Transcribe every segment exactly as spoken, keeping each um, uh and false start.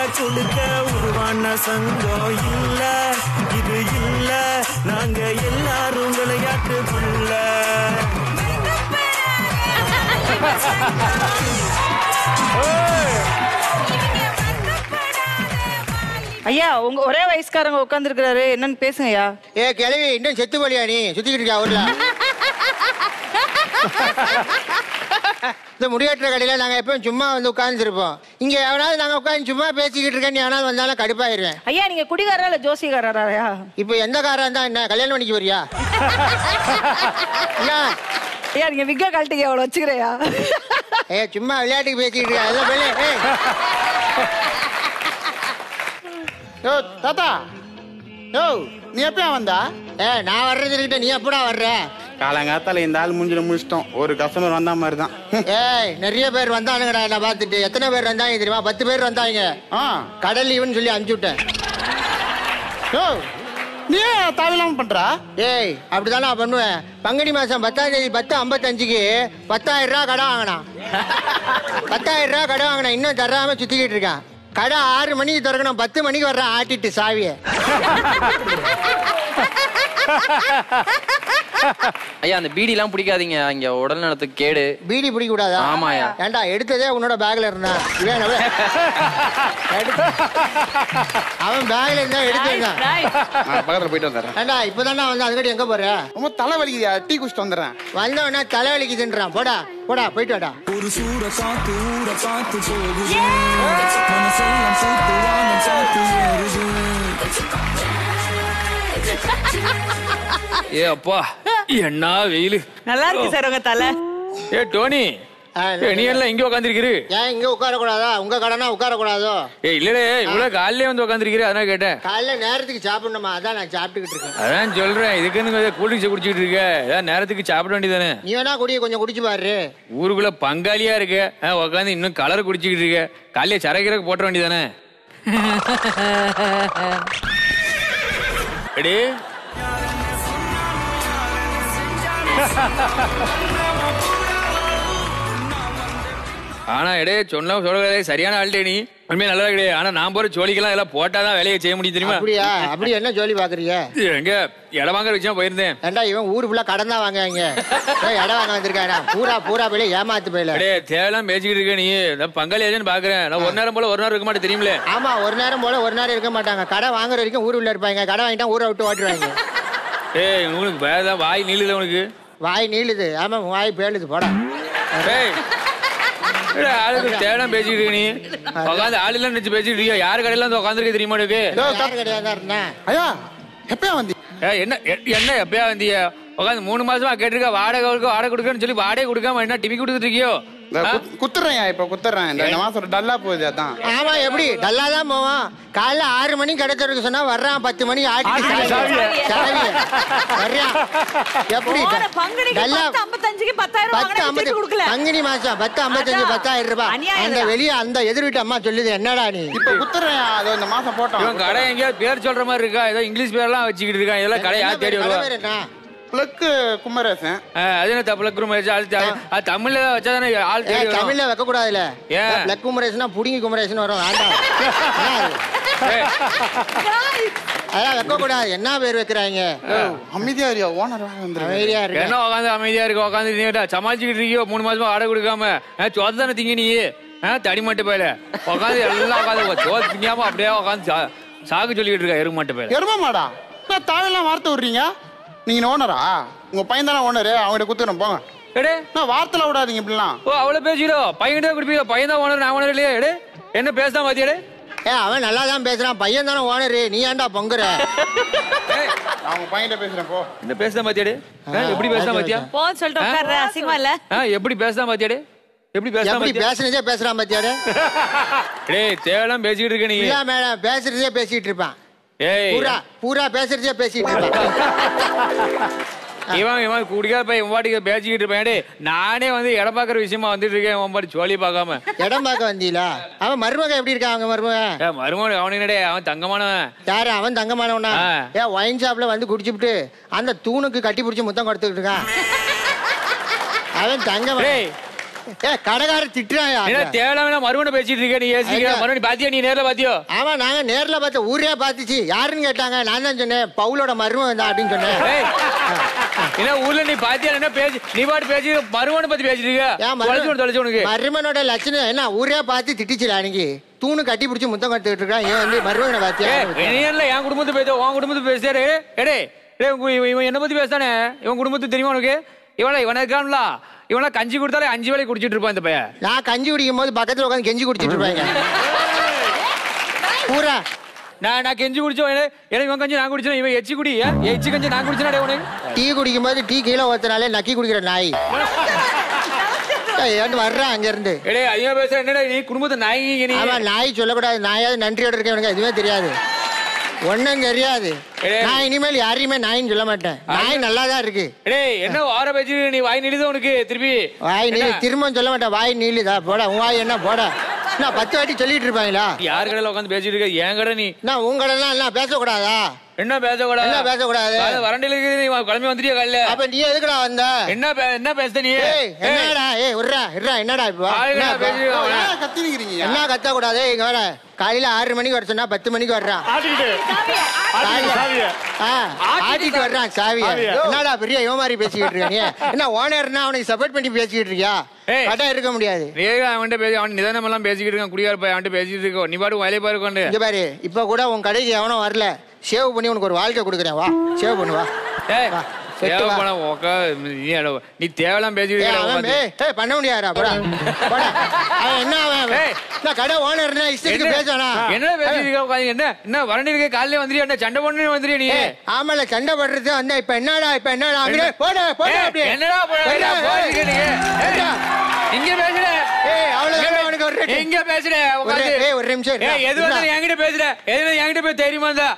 கொடுக்க உருவான சங்கம் இல்ல இது இல்ல நாங்க எல்லாரும் விளையாட்டு புள்ள. ஐயா உங்க ஒரே வயசுக்காரங்க உட்கார்ந்து இருக்கிறாரு, என்னன்னு பேசுங்கய்யா. ஏ கிளவி இன்னும் செத்து போலியா நீ சுத்திக்கிட்டு இருக்கியா ஊர்ல? இந்த முடிவெட்டுற கடையில நாங்க எப்பவும் சும்மா வந்து உட்கார்ந்துருப்போம். இங்க எவனாவது நாங்க உட்காந்து சும்மா பேசிக்கிட்டு இருக்கேன், நீ எவனாவது வந்தாலும் கடுப்பாயிருவேன். ஐயா நீங்க குடிகாரா இல்ல ஜோசிகாரா? இப்ப எந்த காரா இருந்தா என்ன கல்யாணம் பண்ணிக்க வரியா? ஐயா நீங்க விக்க கழட்டிக்க அவ்வளவு வச்சுக்கிறையா? ஏ சும்மா விளையாட்டுக்கு பேசிக்கிட்டு இருக்கா? யோ தாத்தா, யோ நீ எப்பயா வந்தா? ஏ நான் வர்றது இருக்கிட்ட நீ எப்படா வர்ற? காலங்காத்தால இந்த ஆள் முடிஞ்சிட முடிச்சிட்டோம். ஒரு கஸ்டமர் வந்தா மாதிரி தான். ஏய் நிறைய பேர் வந்தானுங்கடா நான் பார்த்துட்டு. எத்தனை பேர் வந்தாங்க தெரியுமா? பத்து பேர் வந்தாங்க. ஆ கடல் லீவுன்னு சொல்லி அனுப்பிச்சு விட்டேன். யோ நீ தாவிலாம பண்றா? ஏய் அப்படிதான் நான் பண்ணுவேன். பங்குனி மாசம் பத்தாம் தேதி பத்து ஐம்பத்தஞ்சுக்கு பத்தாயிரம் ரூபா கடை வாங்கினான். பத்தாயிரம் ரூபா கடை வாங்கினா இன்னும் தராம சுத்திக்கிட்டு இருக்கான். கடை ஆறு மணிக்கு திறக்கணும், பத்து மணிக்கு வர்றான் ஆட்டிட்டு சாவிய. ஐயா அந்த பீடி எல்லாம் பிடிக்காதீங்க, இங்க உடல் நலத்துக்கு கேடு. பீடி பிடிக்க கூடாதா? ஆமாயா. ஏண்டா எடுத்ததே உன்னோட பேக்ல இருந்தான். அவன் பேக்ல இருந்தா எடுத்துருந்தான். பக்கத்துல போயிட்டு வந்துடுறேன். ஏண்டா இப்பதானே வந்து அதுக்கடி எங்க போற? ரொம்ப தலை வலிக்குதியா, டீ குடிச்சிட்டு வந்துடுறேன். வந்தவனா தலை வலிக்குதுன்றான். போடா போடா போயிட்டு வாடா. ஒரு சூட காத்து ஊட காத்து போகுது மனசெல்லாம் சூத்து வானம் சாத்து ஏறுது. ஏ அப்பா என்ன வெயிலு. நல்லா இருக்கு சார் உங்க தலை. ஏ டோனி நீ எல்லாம் இங்க உட்காந்துருக்கிரு. ஏன் இங்க உட்கார கூடாதா? உங்க கடைனா உட்கார கூடாதோ? ஏ இல்லடே இவ்வளவு காலையிலே வந்து உட்காந்துருக்கிரு, அதான் கேட்டேன். காலையில நேரத்துக்கு சாப்பிடணுமா? அதான் நான் சாப்பிட்டுக்கிட்டு இருக்கேன். அதான் சொல்றேன், இதுக்குன்னு கூல்ட்ரிங்க்ஸ் குடிச்சிட்டு இருக்க, ஏதாவது நேரத்துக்கு சாப்பிட வேண்டியதானே. நீ வேணா குடிய கொஞ்சம் குடிச்சு பாரு. ஊருக்குள்ள பங்காளியா இருக்க, உட்காந்து இன்னும் கலர் குடிச்சுக்கிட்டு இருக்க, காலையில சரக்கிறக்கு போட்ட வேண்டியதானே. எடி ஆனா எடே சொன்ன சொல்ல சரியான ஆள்டே நீ. உண்மையா நல்லதா கிடையாது. ஆனா நான் போற ஜோலிக்கெல்லாம் எல்லாம் போட்டாதான் வேலையை செய்ய முடியும் தெரியுமா? அப்படியா? அப்படி என்ன ஜோலி பாக்குறீங்க? எங்க இடம் வாங்குற விஷயம் போயிருந்தேன். ஏண்டா இவன் ஊரு ஃபுல்லா கடன் தான் வாங்குவாங்க, இடம் வாங்க வந்திருக்காடா. பூரா பூரா போயில ஏமாத்து போயில. அடே தேவையெல்லாம் பேசிக்கிட்டு இருக்க நீ. பங்காளி ஏஜென்ட் பாக்குறேன். நான் ஒரு நேரம் போல ஒரு நேரம் இருக்க மாட்டேன் தெரியுமில்ல? ஆமா ஒரு நேரம் போல ஒரு நேரம் இருக்க மாட்டாங்க. கடை வாங்குற வரைக்கும் ஊரு உள்ள இருப்பாங்க. கடை வாங்கிட்டா ஊரை விட்டு ஓட்டுருவாங்க. ஏய் உங்களுக்கு வேற வாய் நீளுது உனக்கு. வாய் நீளுது? ஆமா வாய் பேளுது. போடா. ஆளுக்கு தேவையான பேசிட்டு இருக்க நீ. உட்காந்து ஆளு எல்லாம் நினைச்சு பேசிட்டு இருக்கியா? யாரு கடையில வந்து உட்காந்துருக்க தெரியுமா உனக்கு? ஐயா எப்பயா வந்தி? என்ன என்ன எப்பயா வந்திய? உட்காந்து மூணு மாசமா கேட்டிருக்க வாடகை வாடகை கொடுக்கன்னு சொல்லி வாடகை கொடுக்காம என்ன டிவி கொடுத்துட்டு இருக்கியோ? குத்துறேன் இப்ப குத்துறேன். இந்த மாசம் டல்லா போகுது. அதான். ஆமா எப்படி டல்லா தான் போவான். காலைல ஆறு மணி கிடைச்சிருக்கு சொன்னா வர்றான் பத்து மணி ஆட்டி பங்குனி மாசம் பத்து ஐம்பத்தஞ்சு பத்தாயிரம் ரூபாய் அந்த வெளியே அந்த எதிர் வீட்டு அம்மா சொல்லுது. என்னடா நீ இப்ப குத்துறேன் அதோ இந்த மாசம் போட்டோம். கடை எங்கேயாவது பேர் சொல்ற மாதிரி இருக்கா? ஏதோ இங்கிலீஷ் பேர்லாம் வச்சுக்கிட்டு இருக்கான். இதெல்லாம் கடை யார் தேடி வருவா? பிளக்கு குமரேசன். அது என்ன பிளக் குமரேசன்? அது தமிழ்ல வச்சாதானே ஆள் தெரியும். தமிழ்ல வைக்க கூடாதுல. பிளக் குமரேசனா புடிங்கி குமரேசன் வரும். அதெல்லாம் வைக்க கூடாது. என்ன பேர் வைக்கிறாங்க? அமைதியா இருக்கியா? ஓனர் அமைதியா இருக்கு. என்ன உட்காந்து அமைதியா இருக்கு? உட்காந்து சமாளிச்சுக்கிட்டு இருக்கியோ? மூணு மாசமா ஆடை கொடுக்காம சோத்து தானே திங்க நீ. தடி மாட்டு போயில உட்காந்து எல்லாம் உட்காந்து சோத்து திங்காம அப்படியே உட்காந்து சாகு சொல்லிக்கிட்டு இருக்கா. எரும மாட்டு போயில எரும மாடா தாவெல்லாம் வார்த்தை விடுறீங்க. நீங்க ஓனரா? உங்க பையன் தானே ஓனரு, அவங்ககிட்ட குத்துறோம் போங்க. எடே நான் வார்த்தைல விடாதீங்க இப்படிலாம். ஓ அவ்வளவு பேசிடும். பையன் தான் குடிப்பீங்க. பையன் தான் ஓனர், நான் ஓனர் இல்லையா? எடே என்ன பேசுதான் பாத்தியாடே? ஏ அவன் நல்லா தான் பேசுறான். பையன் தானே ஓனரு, நீ ஏன்டா பொங்குற? அவங்க பையன்கிட்ட பேசுறேன் போ. என்ன பேசுதான் பாத்தியாடே? எப்படி பேசுதான் பாத்தியா? போ சொல்லிட்டு உட்கார்ற. அசிங்கமா இல்ல? எப்படி பேசுதான் பாத்தியாடே? எப்படி பேசுதான்? எப்படி பேசுனதே பேசுறான் பாத்தியாடே? டேய் தேவலாம் பேசிட்டு இருக்க நீ. இல்ல மேடம் பேசுறதே பேசிட்டு இருப்பான். ஏய் பூரா பூரா பேசுறதே பேசிட்டு இருப்பான். இவன் இவன் குடிக்காத பையன் வாட்டிக்கு பேசிக்கிட்டு இருப்பேன். நானே வந்து இடம் பாக்குற விஷயமா வந்துட்டு இருக்கேன். உன் பாட்டி சோழி பார்க்காம இடம் பார்க்க வந்தீங்களா? அவன் மருமகன் எப்படி இருக்கான்? அவங்க மருமகன் மருமகன் அவனுடே அவன் தங்கமானவன். யாரு அவன்? தங்கமானவனா? ஏன் ஒயின் ஷாப்ல வந்து குடிச்சுட்டு அந்த தூணுக்கு கட்டி பிடிச்சி முத்தம் கொடுத்துக்கிட்டு இருக்கான். அவன் தங்கமான. ஏ கடைக்கார திட்டுறாயா என்ன தேவையில்லாம மறுபடியும் பேசிட்டு இருக்க நீ ஏசிக்க மறுபடியும் பாத்தியா நீ நேர்ல பாத்தியோ ஆமா நாங்க நேர்ல பார்த்த ஊரே பாத்துச்சு யாருன்னு கேட்டாங்க நான் தான் சொன்னேன் பவுலோட மருமகன் தான் அப்படின்னு சொன்னேன் என்ன ஊர்ல நீ பாத்தியா என்ன பேசி நீ பாட்டு பேசி மருமகனை பத்தி பேசிட்டு இருக்க தொலைச்சு உனக்கு மருமனோட லட்சணம் என்ன ஊரே பார்த்து திட்டிச்சுல அன்னைக்கு தூணு கட்டி பிடிச்சி முத்தம் கட்டுட்டு இருக்கான் ஏன் வந்து மருமகனை பாத்தியா என் குடும்பத்தை பேச உன் குடும்பத்தை பேசுறாரு எடே இவன் என்ன பத்தி பேசானே இவன் குடும்பத்துக்கு தெரியுமா உனக்கு இவனை இவனை இருக்கான்ல இவனா கஞ்சி கொடுத்தாலே அஞ்சு வேலை குடிச்சிட்டு இருப்பான் இந்த பையன் நான் கஞ்சி குடிக்கும் போது பக்கத்துல உட்காந்து கெஞ்சி குடிச்சிட்டு இருப்பாங்க பூரா நான் நான் கெஞ்சி குடிச்சோம் எனக்கு இவன் கஞ்சி நான் குடிச்சேன் இவன் எச்சி குடி எச்சி கஞ்சி நான் குடிச்சேன் உனக்கு டீ குடிக்கும் போது டீ கீழே ஊத்தினாலே நக்கி குடிக்கிற நாய் வர்றான் அங்க இருந்து அதிகமா பேசுற என்னடா நீ குடும்பத்தை நாய் நாய் சொல்லக்கூடாது நாயாவது நன்றியோட இருக்க எனக்கு எதுவுமே தெரியாது ஒன்னும் தெரியாது நான் இனிமேல் யாரையுமே நாயின்னு சொல்ல மாட்டேன் நாய் நல்லாதான் இருக்கு என்ன வார பேச்சு நீ வாய் நீளுதான் உனக்கு திருப்பி வாய் நீளு திரும்ப சொல்ல மாட்டேன் வாய் நீளுதா போட உன் வாய் என்ன போட நான் பத்து வாட்டி சொல்லிட்டு இருப்பாங்களா யார் கடையில உட்காந்து பேசிட்டு இருக்க என் கடை நீ நான் உங்க கடை எல்லாம் பேசக்கூடாதா என்ன பேசக்கூடாது என்ன பேசக்கூடாது வரண்டில கிளம்பி வந்துட்டியா காலையில அப்ப நீ எதுக்குடா வந்த என்ன என்ன பேசுற நீ என்னடா ஏய் விட்றா விட்றா என்னடா இப்போ என்ன கத்த கூடாது இங்க வர காலையில ஆறு மணிக்கு வர சொன்னா பத்து மணிக்கு வர்றான் ஆட்டிட்டு வர்றான் சாவிய என்னடா பெரிய இவன் மாதிரி பேசிக்கிட்டு இருக்க என்ன ஓனர்னா அவனுக்கு சப்போர்ட் பண்ணி பேசிக்கிட்டு இருக்கியா கட்டா இருக்க முடியாது அவன்கிட்ட பேசி அவன் நிதானம் எல்லாம் பேசிக்கிட்டு இருக்கான் குடியார் போய் அவன்கிட்ட பேசிட்டு இருக்கோம் நீ பாட்டு வேலையை பாருக்கொண்டு இங்க பாரு இப்ப கூட உன் கடைக்கு எவனும் வரல சேவ் பண்ணி உனக்கு ஒரு வாழ்க்கை கொடுக்குறேன் வா சேவ் பண்ணுவா நீ தேவையெல்லாம் பேசிட்டு பண்ண முடியாதா போடா என்ன அவன் கடை ஓனர் பேசானா என்ன பேசிட்டு என்ன என்ன வரண்டி இருக்க காலையில வந்துறியா என்ன சண்டை பண்ணு வந்துறியா நீ ஆமால சண்டை பண்றது வந்தா இப்ப என்னடா இப்ப என்னடா போட போட என்னடா இங்க பேசுற எங்க பேசுற ஒரு நிமிஷம் எது வந்து என்கிட்ட பேசுற எது என்கிட்ட போய் தெரியுமா இருந்தா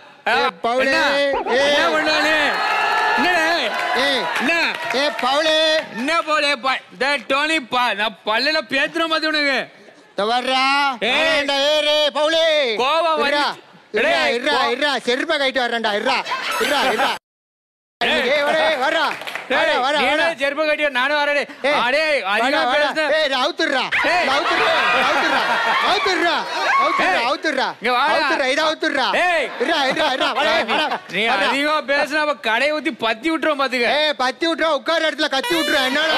பல்ல பேத்துற மாதிரி உனக்கு செருப்பா கைட்டு வர்றேன்டா செருப்ப கட்டியா நானும் வரேன் நீ அதிகமா பேசுனா கடையை ஊத்தி பத்தி விட்டுரும் பாத்துக்க பத்தி விட்டுரும் உட்கார இடத்துல கத்தி விட்டுரும் என்னடா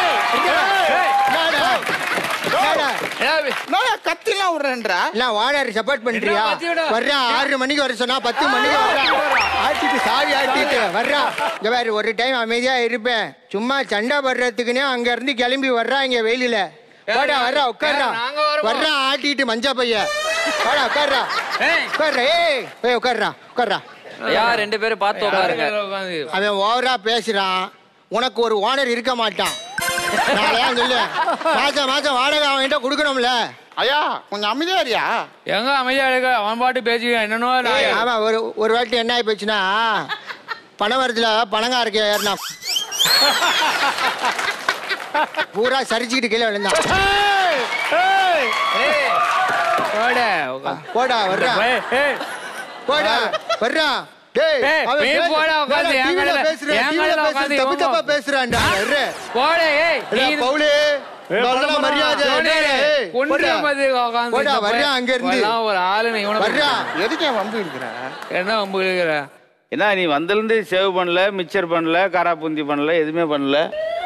கத்திலாம் விடுறேன்றா இல்ல ஓனர் சப்போர்ட் பண்றியா வர்றா ஆறு மணிக்கு வர சொன்னா பத்து மணிக்கு ஆட்டிட்டு சாவி ஆட்டிட்டு வர்றா இங்க வேற ஒரு டைம் அமைதியா இருப்பேன் சும்மா சண்டை படுறதுக்குன்னே அங்க இருந்து கிளம்பி வர்றா இங்க வெயிலில வாடா வர்றா உட்கார்றா வர்றா ஆட்டிட்டு மஞ்சா பைய வாடா உட்கார்றா உட்கார்றா ஏய் போய் உட்கார்றா உட்கார்றா யார் ரெண்டு பேரும் பார்த்து உட்காருங்க அவன் ஓவரா பேசுறான் உனக்கு ஒரு ஓனர் இருக்க மாட்டான் சொல்லு மாசம் மாசம் வாடகை அவன்கிட்ட கொடுக்கணும்ல ஐயா கொஞ்சம் அமைதியா இருயா எங்க அமைதியா இருக்க அவன் பாட்டு பேசி என்னன்னோ ஆமா ஒரு ஒரு வாட்டி என்ன ஆகி போச்சுன்னா பணவரத்துல பணங்கா இருக்க ஏறினா பூரா சரிச்சுக்கிட்டு கீழே விழுந்தான் போடா வர்றா போடா வர்றா என்ன நீ வந்திலிருந்து சேவ் பண்ணல மிச்சர் பண்ணல காரா பூந்தி பண்ணல எதுவுமே பண்ணல